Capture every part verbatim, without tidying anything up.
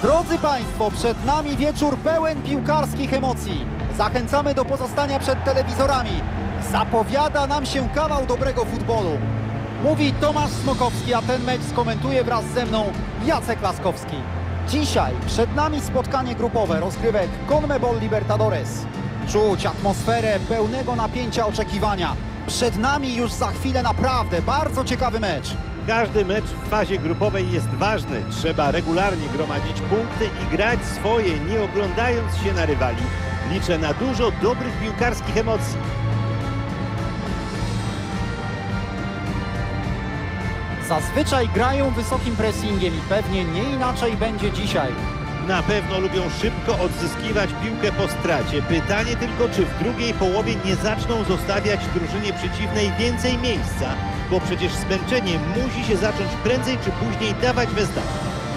Drodzy Państwo, przed nami wieczór pełen piłkarskich emocji. Zachęcamy do pozostania przed telewizorami. Zapowiada nam się kawał dobrego futbolu. Mówi Tomasz Smokowski, a ten mecz skomentuje wraz ze mną Jacek Laskowski. Dzisiaj przed nami spotkanie grupowe rozgrywek CONMEBOL Libertadores. Czuć atmosferę pełnego napięcia oczekiwania. Przed nami już za chwilę naprawdę bardzo ciekawy mecz. Każdy mecz w fazie grupowej jest ważny. Trzeba regularnie gromadzić punkty i grać swoje, nie oglądając się na rywali. Liczę na dużo dobrych piłkarskich emocji. Zazwyczaj grają wysokim pressingiem i pewnie nie inaczej będzie dzisiaj. Na pewno lubią szybko odzyskiwać piłkę po stracie. Pytanie tylko, czy w drugiej połowie nie zaczną zostawiać drużynie przeciwnej więcej miejsca, bo przecież zmęczenie musi się zacząć prędzej czy później dawać we znaki.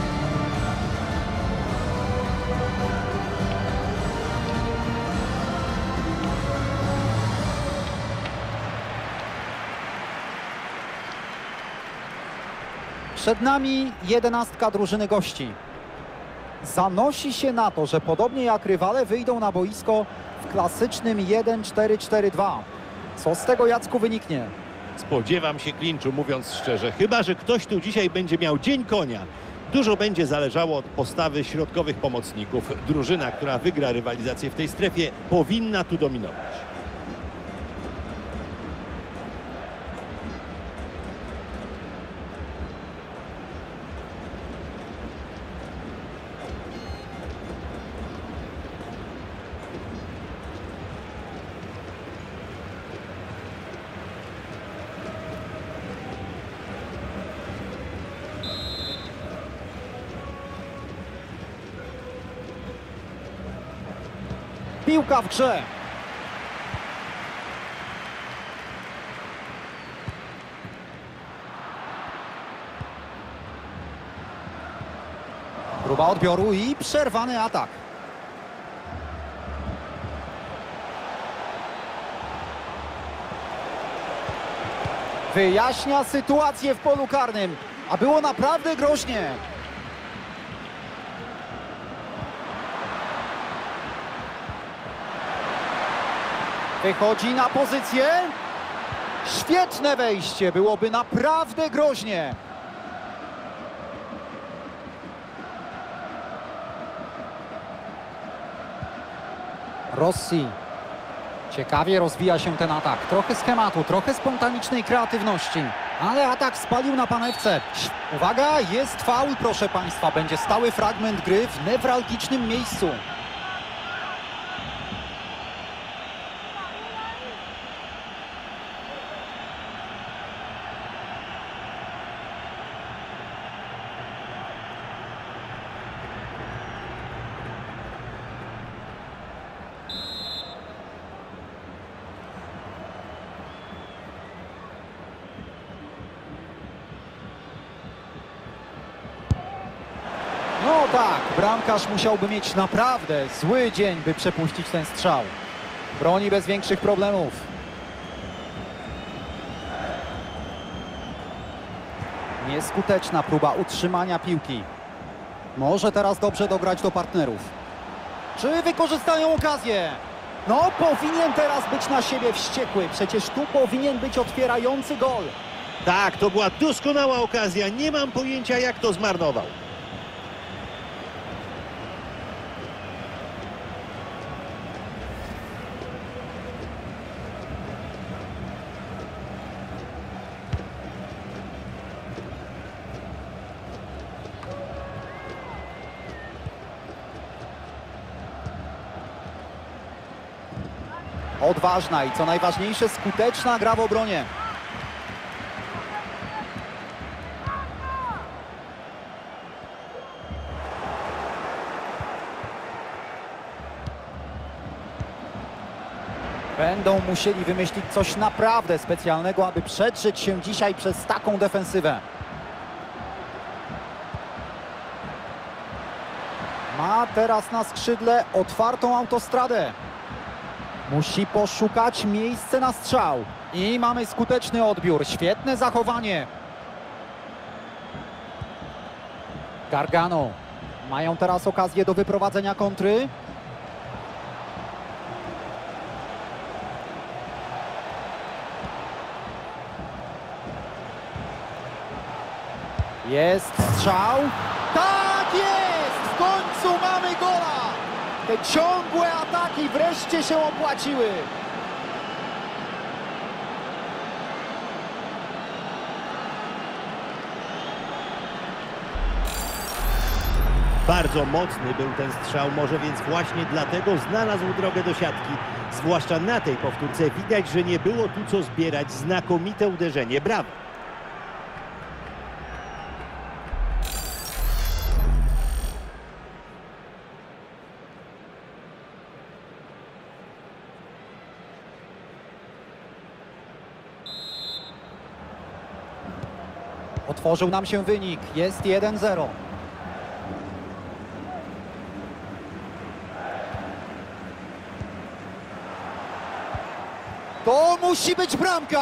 Przed nami jedenastka drużyny gości. Zanosi się na to, że podobnie jak rywale wyjdą na boisko w klasycznym jeden cztery cztery dwa. Co z tego, Jacku, wyniknie? Spodziewam się klinczu, mówiąc szczerze. Chyba że ktoś tu dzisiaj będzie miał dzień konia. Dużo będzie zależało od postawy środkowych pomocników. Drużyna, która wygra rywalizację w tej strefie, powinna tu dominować. Piłka w grze. Próba odbioru i przerwany atak. Wyjaśnia sytuację w polu karnym, a było naprawdę groźnie. Wychodzi na pozycję. Świetne wejście, byłoby naprawdę groźnie. Rossi. Ciekawie rozwija się ten atak. Trochę schematu, trochę spontanicznej kreatywności. Ale atak spalił na panewce. Uwaga, jest faul, proszę Państwa. Będzie stały fragment gry w newralgicznym miejscu. No tak, bramkarz musiałby mieć naprawdę zły dzień, by przepuścić ten strzał. Broni bez większych problemów. Nieskuteczna próba utrzymania piłki. Może teraz dobrze dograć do partnerów. Czy wykorzystają okazję? No, powinien teraz być na siebie wściekły. Przecież tu powinien być otwierający gol. Tak, to była doskonała okazja. Nie mam pojęcia, jak to zmarnował. Odważna i co najważniejsze skuteczna gra w obronie. Będą musieli wymyślić coś naprawdę specjalnego, aby przedrzeć się dzisiaj przez taką defensywę. Ma teraz na skrzydle otwartą autostradę. Musi poszukać miejsca na strzał. I mamy skuteczny odbiór. Świetne zachowanie. Gargano. Mają teraz okazję do wyprowadzenia kontry. Jest strzał. Tak jest! W końcu mamy gola! Te ciągłe ataki wreszcie się opłaciły. Bardzo mocny był ten strzał, może więc właśnie dlatego znalazł drogę do siatki. Zwłaszcza na tej powtórce widać, że nie było tu co zbierać. Znakomite uderzenie, brawo! Otworzył nam się wynik. Jest jeden zero. To musi być bramka!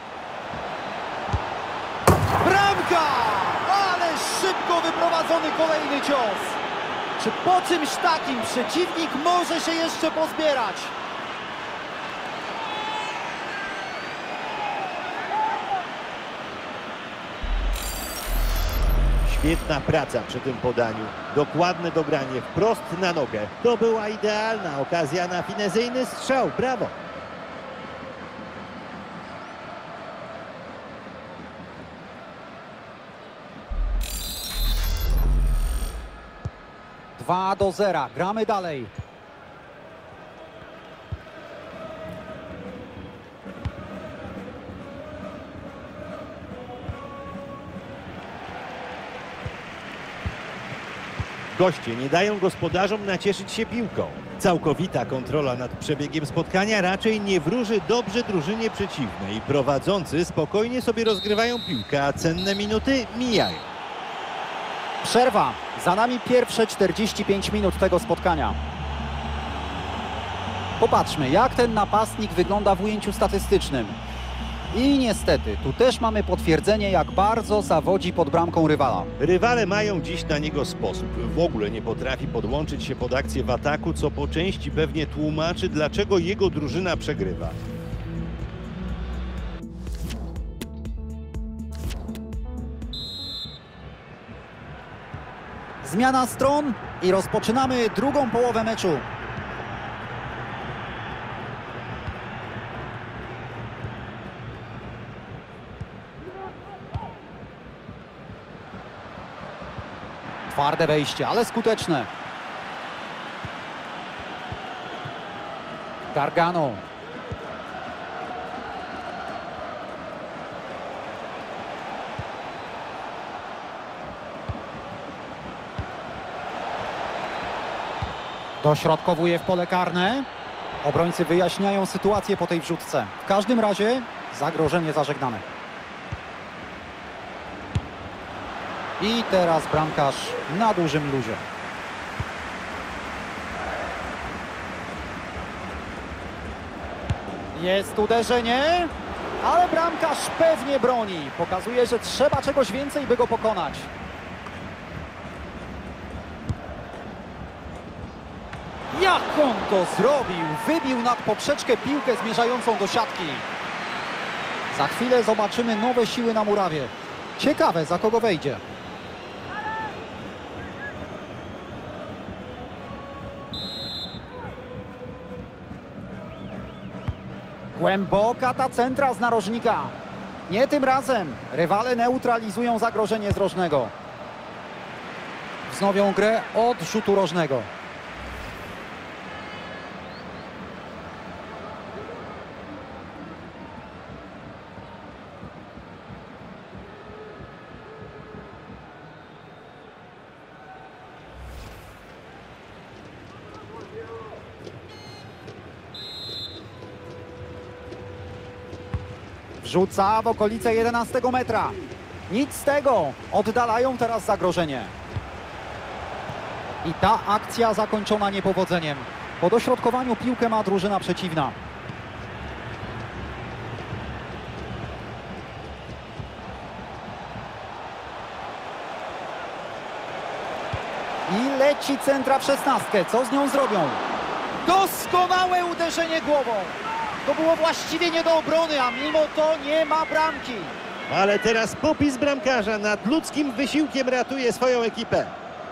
Bramka! Ale szybko wyprowadzony kolejny cios. Czy po czymś takim przeciwnik może się jeszcze pozbierać? Świetna praca przy tym podaniu. Dokładne dogranie wprost na nogę. To była idealna okazja na finezyjny strzał. Brawo! dwa do zera. Gramy dalej. Goście nie dają gospodarzom nacieszyć się piłką. Całkowita kontrola nad przebiegiem spotkania raczej nie wróży dobrze drużynie przeciwnej. Prowadzący spokojnie sobie rozgrywają piłkę, a cenne minuty mijają. Przerwa. Za nami pierwsze czterdzieści pięć minut tego spotkania. Popatrzmy, jak ten napastnik wygląda w ujęciu statystycznym. I niestety, tu też mamy potwierdzenie, jak bardzo zawodzi pod bramką rywala. Rywale mają dziś na niego sposób. W ogóle nie potrafi podłączyć się pod akcję w ataku, co po części pewnie tłumaczy, dlaczego jego drużyna przegrywa. Zmiana stron i rozpoczynamy drugą połowę meczu. Twarde wejście, ale skuteczne. Gargano. Dośrodkowuje w pole karne. Obrońcy wyjaśniają sytuację po tej wrzutce. W każdym razie zagrożenie zażegnane. I teraz bramkarz na dużym luzie. Jest uderzenie, ale bramkarz pewnie broni. Pokazuje, że trzeba czegoś więcej, by go pokonać. Jak on to zrobił? Wybił nad poprzeczkę piłkę zmierzającą do siatki. Za chwilę zobaczymy nowe siły na murawie. Ciekawe, za kogo wejdzie. Głęboka ta centra z narożnika. Nie tym razem. Rywale neutralizują zagrożenie z rożnego. Wznowią grę od rzutu rożnego. Rzuca w okolice jedenastego metra. Nic z tego. Oddalają teraz zagrożenie. I ta akcja zakończona niepowodzeniem. Po dośrodkowaniu piłkę ma drużyna przeciwna. I leci centra w szesnastkę. Co z nią zrobią? Doskonałe uderzenie głową. To było właściwie nie do obrony, a mimo to nie ma bramki. Ale teraz popis bramkarza nad ludzkim wysiłkiem ratuje swoją ekipę.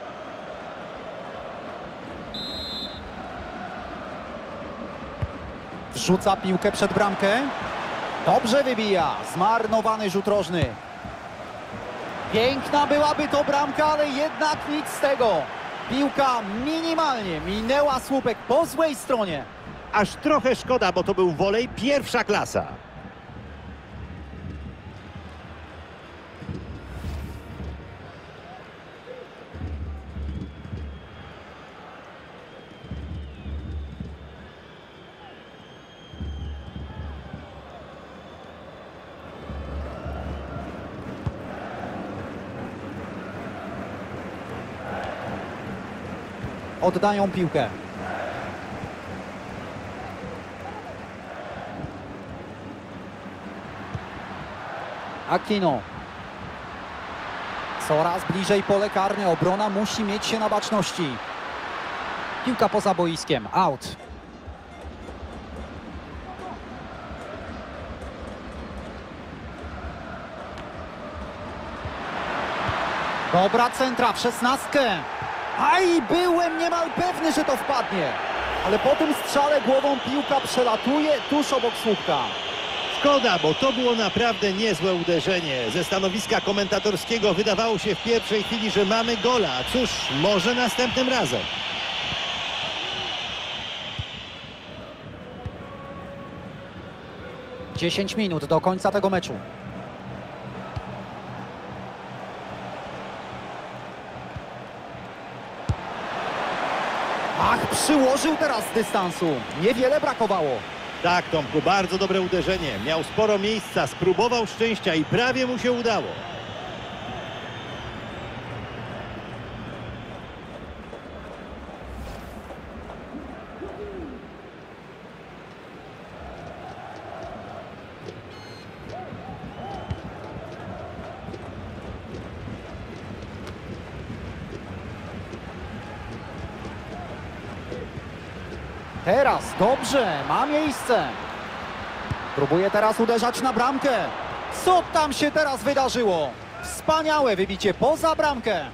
Wrzuca piłkę przed bramkę. Dobrze wybija. Zmarnowany rzut rożny. Piękna byłaby to bramka, ale jednak nic z tego. Piłka minimalnie minęła słupek po złej stronie. Aż trochę szkoda, bo to był wolej pierwsza klasa. Oddają piłkę. Aquino. Coraz bliżej pole karne. Obrona musi mieć się na baczności. Piłka poza boiskiem. Out. Dobra centra w szesnastkę. Aj, byłem niemal pewny, że to wpadnie. Ale po tym strzale głową piłka przelatuje tuż obok słupka. Szkoda, bo to było naprawdę niezłe uderzenie. Ze stanowiska komentatorskiego wydawało się w pierwszej chwili, że mamy gola. Cóż, może następnym razem. dziesięć minut do końca tego meczu. Ach, przyłożył teraz z dystansu. Niewiele brakowało. Tak, Tomku, bardzo dobre uderzenie. Miał sporo miejsca, spróbował szczęścia i prawie mu się udało. Teraz dobrze, ma miejsce. Próbuje teraz uderzać na bramkę. Co tam się teraz wydarzyło? Wspaniałe wybicie poza bramkę.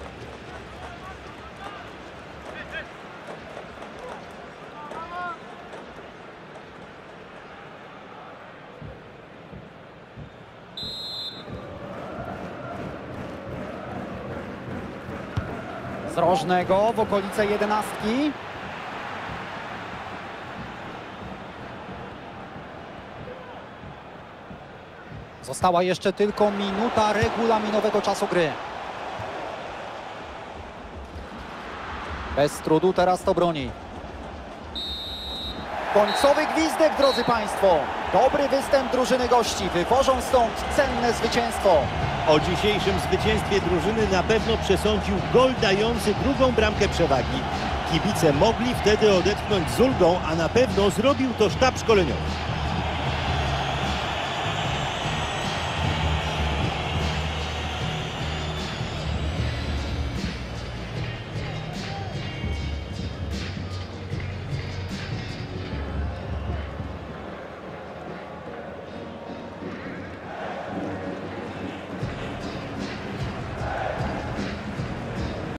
Z rożnego w okolice jedenastki. Została jeszcze tylko minuta regulaminowego czasu gry. Bez trudu teraz to broni. Końcowy gwizdek, drodzy Państwo. Dobry występ drużyny gości. Wywożą stąd cenne zwycięstwo. O dzisiejszym zwycięstwie drużyny na pewno przesądził gol dający drugą bramkę przewagi. Kibice mogli wtedy odetchnąć z ulgą, a na pewno zrobił to sztab szkoleniowy.